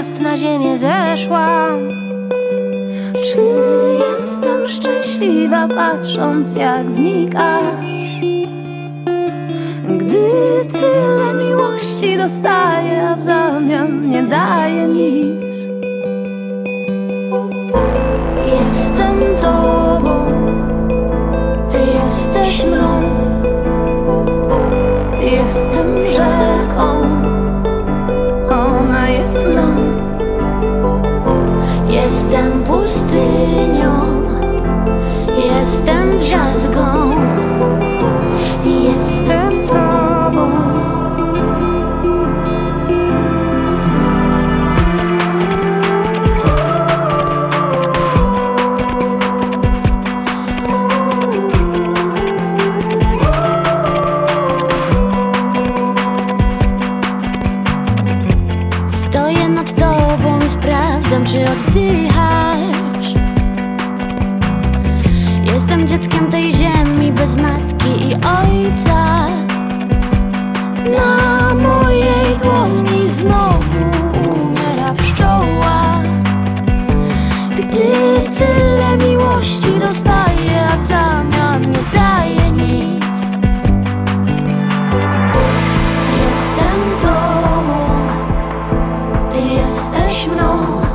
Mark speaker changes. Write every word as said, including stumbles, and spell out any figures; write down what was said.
Speaker 1: gwiazd na ziemię zeszłam.
Speaker 2: Czy jestem szczęśliwa, patrząc jak znikasz? Gdy tyle miłości dostaję, a w zamian nie daję nic. Jestem tobą, ty jesteś mną. Jestem rzeką, ona jest mną. Jestem pustynią, jestem drzazgą. Jestem tobą. Stoję nad tobą i sprawdzam, czy oddychasz. Jestem dzieckiem tej ziemi bez matki i ojca. Na mojej dłoni znowu umiera pszczoła. Gdy tyle miłości dostaję, a w zamian nie daję nic. Jestem tobą, ty jesteś mną.